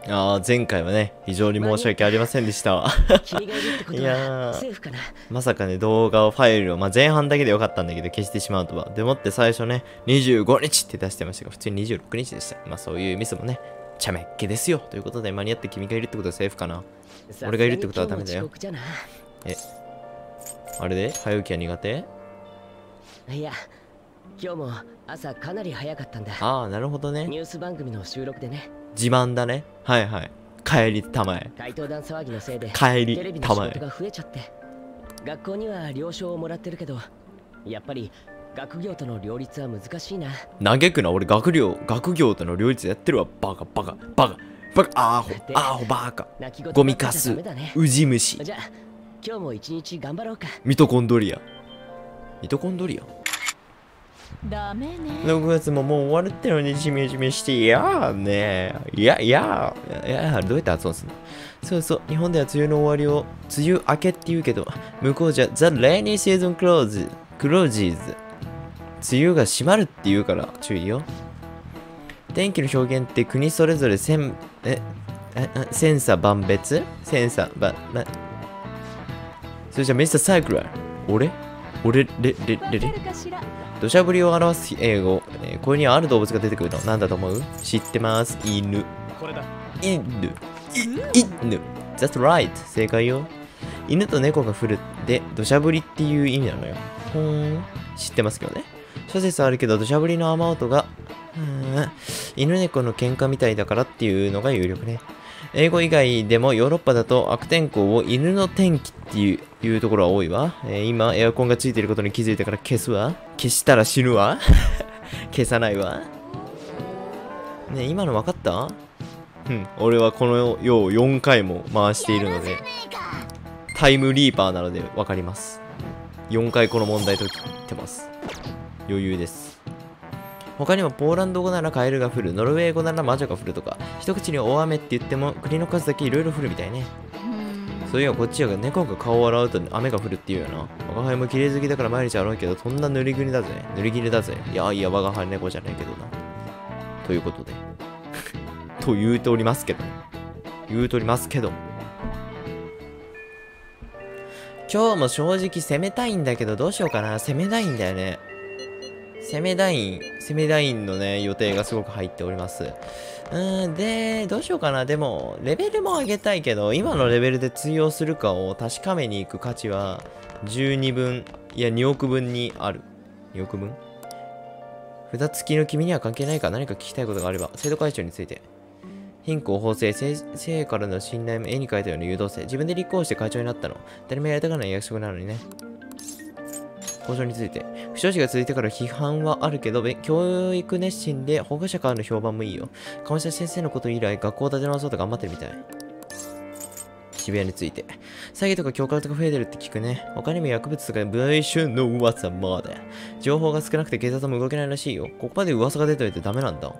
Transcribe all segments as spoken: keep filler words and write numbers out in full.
ああ、前回はね、非常に申し訳ありませんでした。いやー、まさかね、動画をファイルを、まあ、前半だけでよかったんだけど、消してしまうとは。でもって最初ね、にじゅうごにちって出してましたが、普通ににじゅうろくにちでした。まあ、そういうミスもね、ちゃめっ気ですよ。ということで、間に合って君がいるってことはセーフかな。俺がいるってことはダメだよ。え、あれで早起きは苦手？ いや、今日も朝かなり早かったんだ。 ああ、なるほどね。 ニュース番組の収録でね。 自慢だね。はいはい。帰りたまえ。 怪盗団騒ぎのせいで帰りテレビの仕事が増えちゃって、学校には了承をもらってるけど、やっぱり学業との両立は難しいな。 嘆くな、俺学業、学業との両立やってるわ。バカバカバカバカ、アホアホバカ。ゴミカス、ウジ虫。 じゃあ今日も一日頑張ろうか。 ミトコンドリア。ミトコンドリアダメね。 ろくがつももう終わるってのにジメジメしていやーねー。いやいやいや、どうやって発音するの？そうそう、日本では梅雨の終わりを梅雨明けって言うけど、向こうじゃ The rainy season closes closes 梅雨が閉まるって言うから注意よ。天気の表現って国それぞれ千ええ千差万別千差万万それじゃミスターサイクラー俺俺レレレレ土砂降りを表す英語、えー、これにはある動物が出てくるの。なんだと思う？知ってます。犬。これだ。犬。い犬。That's right. 正解よ。犬と猫が降るで、土砂降りっていう意味なのよ。ほーん。知ってますけどね。諸説あるけど、土砂降りの雨音が、うーん、犬猫の喧嘩みたいだからっていうのが有力ね。英語以外でもヨーロッパだと悪天候を犬の天気っていういうところは多いわ。えー、今エアコンがついていることに気づいてから消すわ。消したら死ぬわ。消さないわ。ねえ、今の分かった？うん、俺はこの世をよんかいも回しているので、タイムリーパーなので分かります。よんかいこの問題解いてます。余裕です。他にもポーランド語ならカエルが降る、ノルウェー語なら魔女が降るとか、一口に大雨って言っても国の数だけいろいろ降るみたいね。そういやこっちは猫が顔を洗うと雨が降るっていうよな。我が輩も綺麗好きだから毎日洗うけど、そんな塗りぐりだぜ。塗り切れだぜ。いやいや我が輩猫じゃないけどな。ということで。と言うておりますけど。言うておりますけど。今日も正直攻めたいんだけど、どうしようかな。攻めたいんだよね。攻めダイン、攻めダインのね、予定がすごく入っております。うーん、で、どうしようかな。でも、レベルも上げたいけど、今のレベルで通用するかを確かめに行く価値は、じゅうにぶん、いや、におくぶんにある。におくぶん？札付きの君には関係ないか何か聞きたいことがあれば、制度解消について。貧困法制、生からの信頼も絵に描いたような誘導性。自分で立候補して会長になったの。誰もやりたがらない約束なのにね。交渉について。不祥事が続いてから批判はあるけど、教育熱心で保護者からの評判もいいよ。鴨下先生のこと以来、学校を立て直そうと頑張ってるみたい。渋谷について。詐欺とか強姦とか増えてるって聞くね。他にも薬物とか売春の噂まで。情報が少なくて警察も動けないらしいよ。ここまで噂が出ておいてダメなんだ。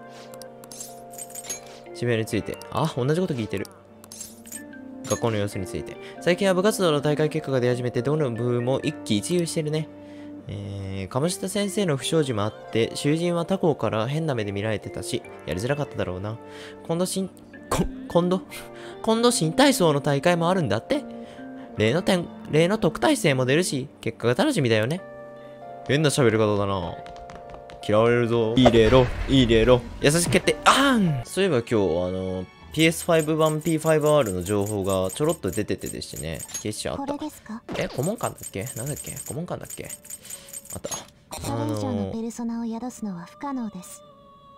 渋谷について。あ、同じこと聞いてる。学校の様子について。最近は部活動の大会結果が出始めて、どの部も一喜一憂してるね。えー、鴨下先生の不祥事もあって、囚人は他校から変な目で見られてたし、やりづらかっただろうな。今度新、こ、今度今度新体操の大会もあるんだって。例の点、例の特待生も出るし、結果が楽しみだよね。変な喋り方だな。嫌われるぞ。入れろ、入れろ。優しく決定。あーん。そういえば今日、あの、ピーエスファイブ 版 ピーファイブアール の情報がちょろっと出ててでしてね。消しちゃった。え、顧問官だっけなんだっけ顧問官だっけあった。 それ以上のペルソナを宿すのは不可能です。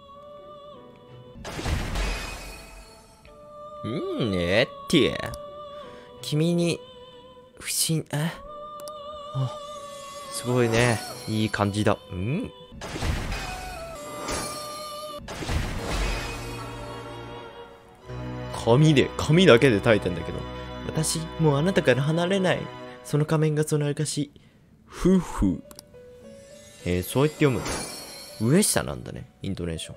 うんねって。君に、不審、えあ、すごいね。いい感じだ。うん紙で、紙だけで書いてんだけど。私、もうあなたから離れない。その仮面がその証。ふうふう。えー、そう言って読むの。上下なんだね、イントネーショ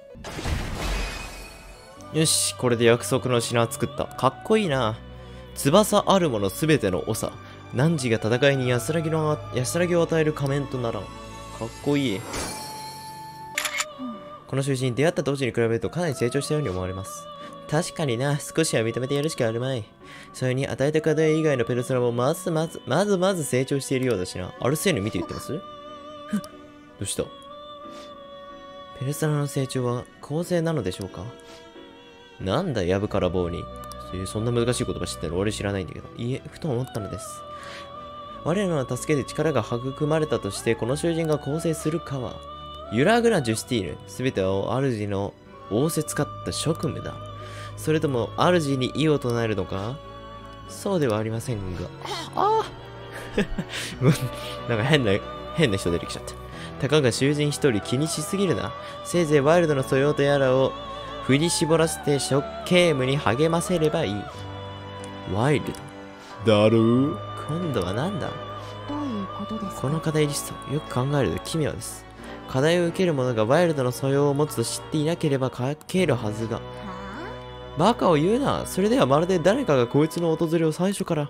ン。よし、これで約束の品作った。かっこいいな。翼あるものすべての長。汝が戦いに安らぎの、安らぎを与える仮面とならん。かっこいい。この囚人、出会った当時に比べるとかなり成長したように思われます。 確かにな、少しは認めてやるしかあるまい。それに与えた課題以外のペルソナもまずまず、まずまず成長しているようだしな。アルセーヌ見て言ってます？どうした？ペルソナの成長は公正なのでしょうか？なんだ、やぶから棒に。そんな難しい言葉知ってるの俺知らないんだけど。いいえ、ふと思ったのです。我らの助けで力が育まれたとして、この囚人が構成するかは、揺らぐなジュスティーヌ。すべては主の仰せつかった職務だ。それとも主に異を唱えるのか？そうではありませんが。ああなんか変な、変な人出てきちゃった。たかが囚人一人気にしすぎるな。せいぜいワイルドの素養とやらを振り絞らせて職刑務に励ませればいい。ワイルドだろう？今度は何だ？ どういうことですか？ この課題リスト、よく考えると奇妙です。課題を受ける者がワイルドの素養を持つと知っていなければ書けるはずが。 はバカを言うな。それではまるで誰かがこいつの訪れを最初から。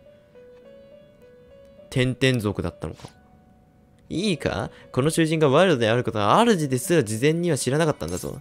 天々族だったのか。いいか？この囚人がワイルドであることは主ですら事前には知らなかったんだぞ。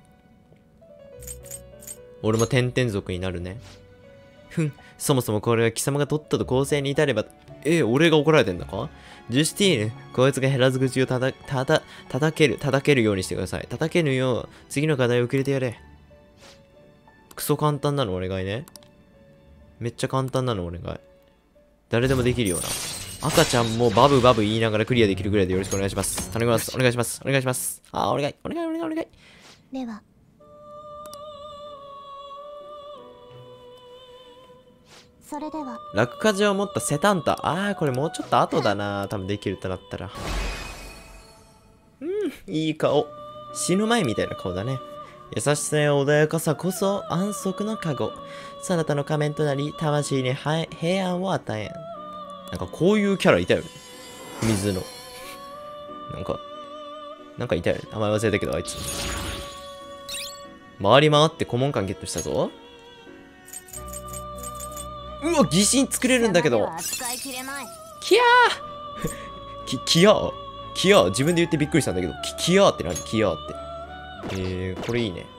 俺も天々族になるね。ふん、そもそもこれは貴様が取ったと公正に至れば、え、俺が怒られてんだか？ジュスティーヌ、こいつが減らず口をたた、たた、叩ける、叩けるようにしてください。叩けぬよう、次の課題をくれてやれ。クソ簡単なのお願いね。めっちゃ簡単なのお願い。誰でもできるような。赤ちゃんもバブバブ言いながらクリアできるぐらいでよろしくお願いします。頼みます。お願いします。お願いします。あー、お願い。お願い、お願い、お願い。 ではそれでは落下状を持ったセタンタ。あー、これもうちょっと後だな。多分できるとなったら。うん、いい顔。死ぬ前みたいな顔だね。優しさや穏やかさこそ安息の加護。そなたの仮面となり、魂に平安を与えん。なんかこういうキャラいたよね。水の。なんか、なんかいたよね。名前忘れたけど、あいつ。回り回って顧問官ゲットしたぞ。うわ、疑心作れるんだけど。 扱いきれない。 キャーき、キヤーキヤー自分で言ってびっくりしたんだけど、キ、キヤーって何？キヤーって。えー、これいいね。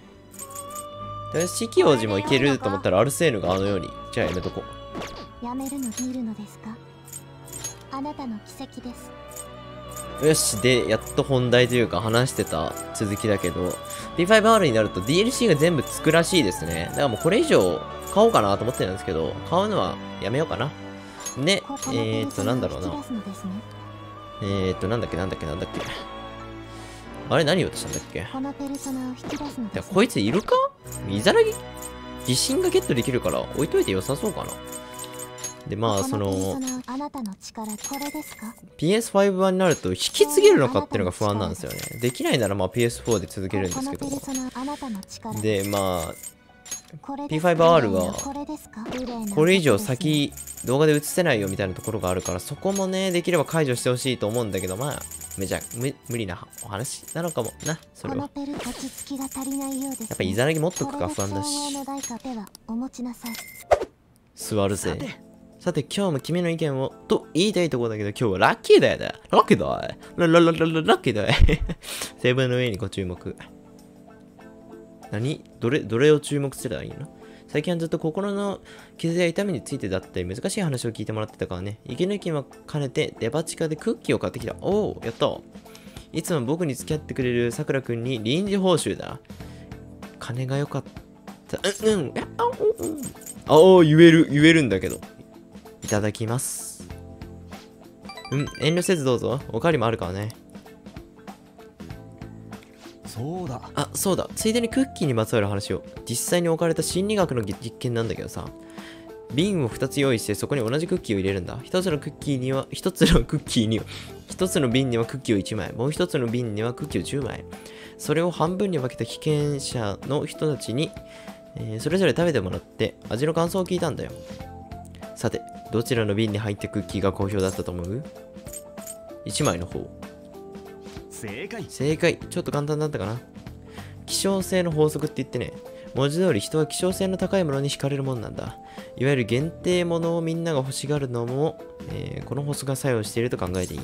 四季王子もいけると思ったらアルセーヌがあのように。じゃあやめとこう。やめるの見るのですか？あなたの奇跡です。 よし、で、やっと本題というか話してた続きだけど、ピーファイブアール になると ディーエルシー が全部つくらしいですね。だからもうこれ以上買おうかなと思ってるんですけど、買うのはやめようかな。で、えーっと、なんだろうな。えーっと、なんだっけ、なんだっけ、なんだっけ。あれ、何言おうとしたんだっけ。 このペルソナを引き出すのです、ね、 こいついるか？イザラギ自信がゲットできるから置いといて良さそうかな。で、まあ、その、 あなたの力これですか？ ピーエスファイブ 版になると引き継げるのかっていうのが不安なんですよね。できないならまあ ピーエスフォー で続けるんですけど。で、まあ、ピーファイブアール はこれ以上先動画で映せないよみたいなところがあるから、そこもね、できれば解除してほしいと思うんだけど、まあ、めちゃ無無理なお話なのかもな、それは。やっぱイザナギ持っとくか不安だし。座るぜ。さて今日も君の意見をと言いたいところだけど、今日はラッキーだよだ。ラッキーだい。ララララララッキーだい。テーブルの上にご注目。何どれ、どれを注目すればいいの？最近はずっと心の傷や痛みについてだったり難しい話を聞いてもらってたからね。息抜きも兼ねてデパ地下でクッキーを買ってきた。おお、やった。いつも僕に付き合ってくれるさくらくんに臨時報酬だ。金が良かった。うん、うん。あ、うん。ああ、言える、言えるんだけど。いただきます。うん、遠慮せずどうぞ。おかわりもあるからね。 そうだ。 あ、そうだ。ついでにクッキーにまつわる話を。実際に置かれた心理学の実験なんだけどさ。瓶をふたつ用意してそこに同じクッキーを入れるんだ。ひとつのクッキーには、ひとつのクッキーには、ひとつの瓶にはクッキーをいちまい、もうひとつの瓶にはクッキーをじゅうまい。それを半分に分けた被験者の人たちに、えー、それぞれ食べてもらって味の感想を聞いたんだよ。さて、どちらの瓶に入ったクッキーが好評だったと思う？ いち 枚の方。 正解。 正解。ちょっと簡単だったかな。希少性の法則って言ってね、文字通り人は希少性の高いものに惹かれるもんなんだ。いわゆる限定ものをみんなが欲しがるのも、えー、この法則が作用していると考えていい。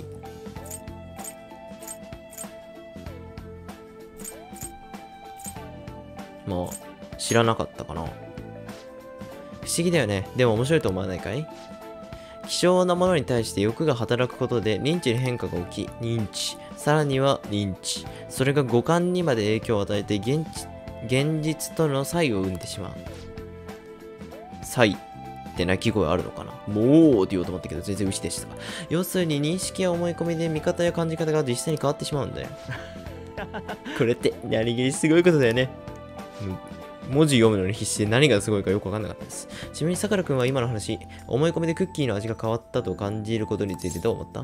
もう知らなかったかな。不思議だよね。でも面白いと思わないかい？希少なものに対して欲が働くことで認知に変化が起き、認知、さらには認知、それが五感にまで影響を与えて現現実との差異を生んでしまう。差異って鳴き声あるのかな？もうって言おうと思ったけど全然牛でした。要するに認識や思い込みで見方や感じ方が実際に変わってしまうんだよ。これって何気にすごいことだよね。文字読むのに必死で何がすごいかよくわかんなかったです。ちなみにさくらくんは今の話、思い込みでクッキーの味が変わったと感じることについてどう思った？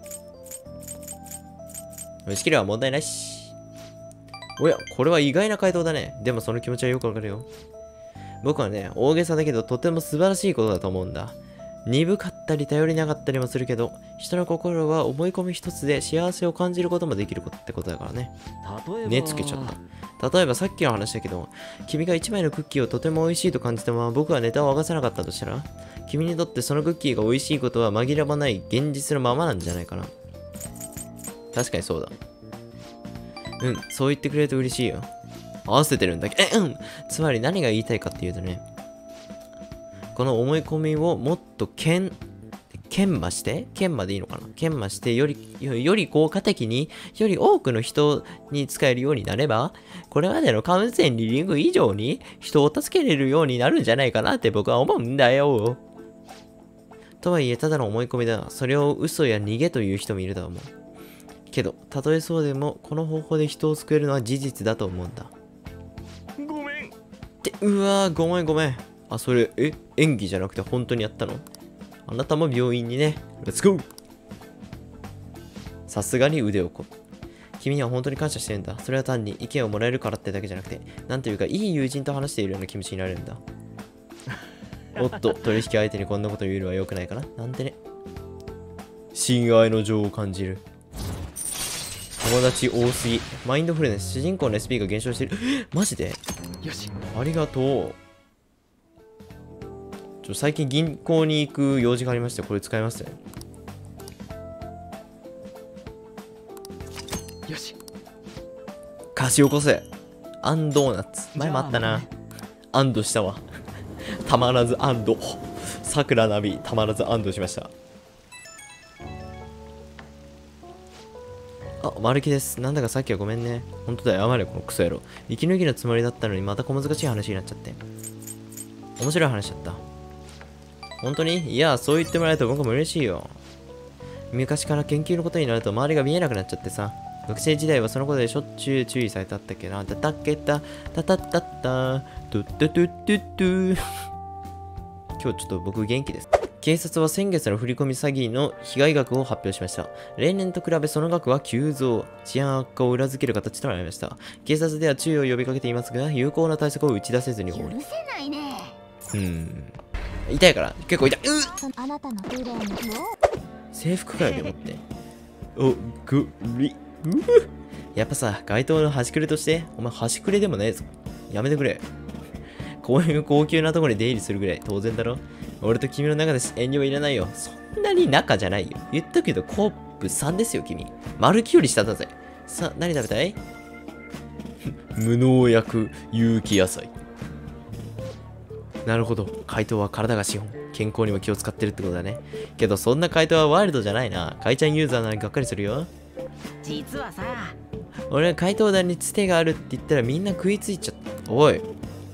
美味しければ問題ないし。おや、これは意外な回答だね。でもその気持ちはよくわかるよ。僕はね、大げさだけどとても素晴らしいことだと思うんだ。鈍かったり頼りなかったりもするけど、人の心は思い込み一つで幸せを感じることもできるってことだからね。 例えばねつけちゃった。例えばさっきの話だけど、君が一枚のクッキーをとても美味しいと感じたまま僕はネタを明かせなかったとしたら、君にとってそのクッキーが美味しいことは紛らわない現実のままなんじゃないかな。確かにそうだ。うん、そう言ってくれると嬉しいよ。合わせてるんだけど、え、うん。つまり何が言いたいかっていうとね、この思い込みをもっと研、研磨して、研磨でいいのかな？研磨してより、より効果的に、より多くの人に使えるようになれば、これまでのカウンセリング以上に人を助けれるようになるんじゃないかなって僕は思うんだよ。とはいえ、ただの思い込みだ。それを嘘や逃げという人もいると思う。けど、たとえそうでも、この方法で人を救えるのは事実だと思うんだ。 ごめん。 って、うわー、ごめんごめん。あ、それ、え、演技じゃなくて本当にやったの？あなたも病院にね。レッツゴー！さすがに腕をこ。君には本当に感謝してるんだ。それは単に意見をもらえるからってだけじゃなくて、なんというかいい友人と話しているような気持ちになれるんだ。おっと、取引相手にこんなこと言うのは良くないかななんてね。親愛の情を感じる。友達多すぎ。マインドフルネス。主人公の エスピー が減少してる。マジで？ よし。 ありがとう。ちょ最近銀行に行く用事がありまして、これ使いますね。 よし。 貸し起こせ。アンドーナツ。前もあったな。アンドしたわ。たまらずアンド。さくらなび、たまらずアンドしました。あ、マルキです。なんだかさっきはごめんね。ほんとだよ、謝れ、このクソ野郎。息抜きのつもりだったのにまた小難しい話になっちゃって。面白い話だった。本当に？いや、そう言ってもらえると僕も嬉しいよ。昔から研究のことになると周りが見えなくなっちゃってさ。学生時代はそのことでしょっちゅう注意されたったっけな。たたけた、たたたった、トゥットゥトゥットゥットゥ。今日ちょっと僕元気です。警察は先月の振り込み詐欺の被害額を発表しました。例年と比べその額は急増。治安悪化を裏付ける形となりました。警察では注意を呼びかけていますが、有効な対策を打ち出せずに終わり。 許せないね。 うーん。痛いから、結構痛い。うっあなたのプレーにも制服かよでもって。お、ぐり、うふやっぱさ、街頭の端くれとして、お前端くれでもねえぞ。やめてくれ。こういう高級なところに出入りするぐらい当然だろ。俺と君の中です遠慮はいらないよ。そんなに仲じゃないよ。言っとくけど、コープさんですよ、君。マルキより下だぜ。さあ、何食べたい？無農薬有機野菜。なるほど。怪盗は体が資本。健康にも気を使ってるってことだね。けどそんな怪盗はワイルドじゃないな。怪ちゃんユーザーならがっかりするよ。 実はさ、 俺は怪盗団につてがあるって言ったらみんな食いついちゃった。おい。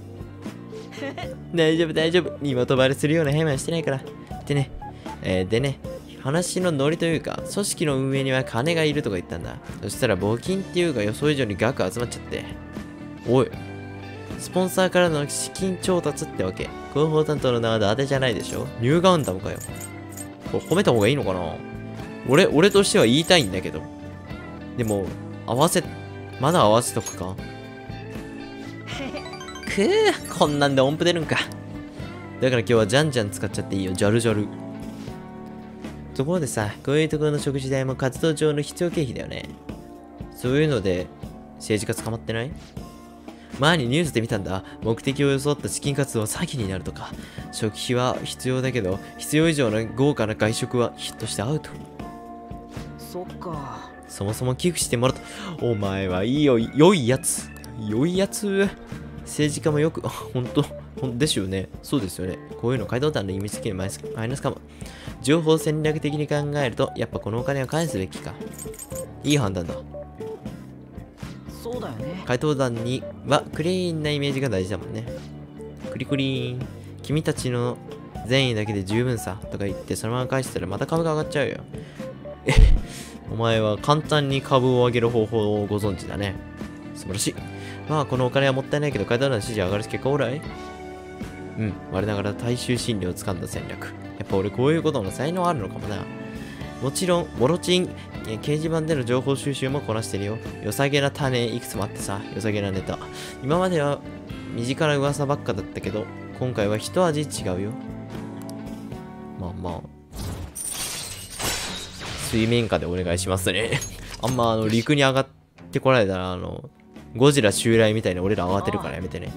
大丈夫大丈夫。身元バレするような変はしてないから。でね、えー、でね、話のノリというか、組織の運営には金がいるとか言ったんだ。そしたら募金っていうか予想以上に額集まっちゃって。おい。スポンサーからの資金調達ってわけ。広報担当の名は伊達じゃないでしょ。ニューガンダムかよ。これ褒めた方がいいのかな。俺、俺としては言いたいんだけど。でも、合わせ、まだ合わせとくか。くぅ、こんなんで音符出るんか。だから今日はじゃんじゃん使っちゃっていいよ。ジャルジャル。ところでさ、こういうところの食事代も活動上の必要経費だよね。そういうので、政治家捕まってない？前にニュースで見たんだ。目的を装った資金活動は詐欺になるとか。食費は必要だけど、必要以上の豪華な外食はヒットしてアウト。 そっか。 そもそも寄付してもらった。お前はいいよ、良いやつ。良いやつ。 政治家もよく、あ、本当ほんですよね。そうですよね。こういうの街道団の意味付けにマイマイナスかも。情報戦略的に考えると、やっぱこのお金は返すべきか。いい判断だ。 そうだよね。 怪盗団にはクリーンなイメージが大事だもんね。クリクリーン。君たちの善意だけで十分さとか言ってそのまま返したらまた株が上がっちゃうよ。え、お前は簡単に株を上げる方法をご存知だね。素晴らしい。まあこのお金はもったいないけど怪盗団の支持上がる結果オーライ。うん、我ながら大衆心理を掴んだ戦略。やっぱ俺こういうことの才能あるのかもな。もちろん、ボロチン、掲示板での情報収集もこなしてるよ。良さげな種いくつもあってさ、良さげなネタ。今までは身近な噂ばっかだったけど、今回は一味違うよ。まあまあ。水面下でお願いしますね。あんまあの陸に上がってこられたら、あの、ゴジラ襲来みたいに俺ら慌てるからやめてね。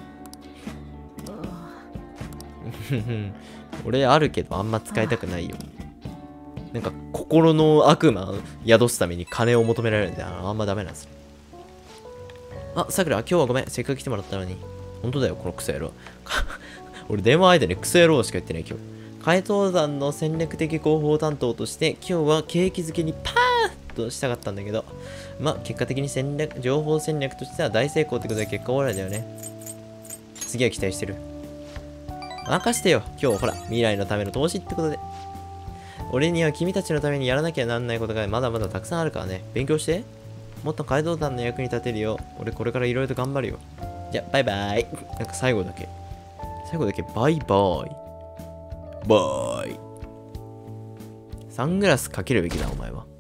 俺あるけどあんま使いたくないよ。なんか心の悪魔宿すために金を求められるんで、あんまダメなんですよ。あ、さくら、今日はごめん。せっかく来てもらったのに。本当だよ、このクソ野郎。俺電話相手でクソ野郎しか言ってない今日。怪盗団の戦略的広報担当として今日は景気づけにパーッとしたかったんだけど、まあ結果的に戦略、情報戦略としては大成功ってことで結果オーライだよね。次は期待してる。任してよ。今日ほら、未来のための投資ってことで。俺には君たちのためにやらなきゃなんないことがまだまだたくさんあるからね。勉強して。もっと怪盗団の役に立てるよ。俺これからいろいろと頑張るよ。じゃ、バイバイ。なんか最後だけ。最後だけバイバイ。バイ。サングラスかけるべきだ、お前は。